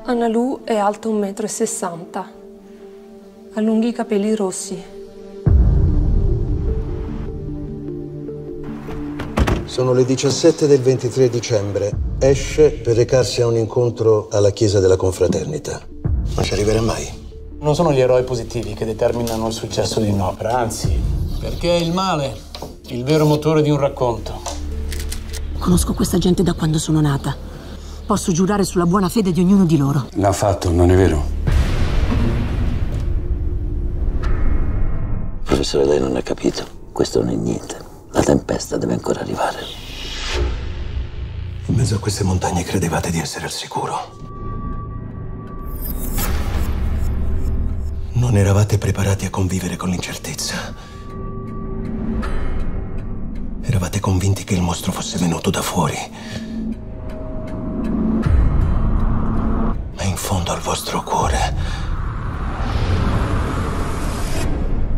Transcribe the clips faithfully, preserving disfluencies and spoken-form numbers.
Annalù è alta un metro e sessanta. Ha lunghi capelli rossi. Sono le diciassette del ventitré dicembre. Esce per recarsi a un incontro alla chiesa della confraternita. Ma ci arriverà mai? Non sono gli eroi positivi che determinano il successo di un'opera, anzi, perché è il male il vero motore di un racconto. Conosco questa gente da quando sono nata. Posso giurare sulla buona fede di ognuno di loro. L'ha fatto, non è vero? Professore, lei non ha capito. Questo non è niente. La tempesta deve ancora arrivare. In mezzo a queste montagne credevate di essere al sicuro. Non eravate preparati a convivere con l'incertezza. Eravate convinti che il mostro fosse venuto da fuori. Ma in fondo al vostro cuore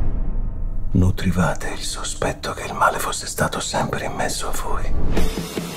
nutrivate il sospetto che il male fosse stato sempre in mezzo a voi.